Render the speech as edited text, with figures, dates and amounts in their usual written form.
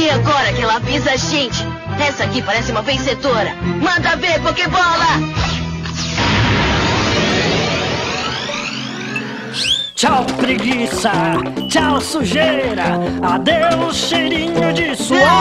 E agora que ela avisa a gente, essa aqui parece uma vencedora. Manda ver, Pokébola! Tchau, preguiça! Tchau, sujeira! Adeus, cheirinho de suor!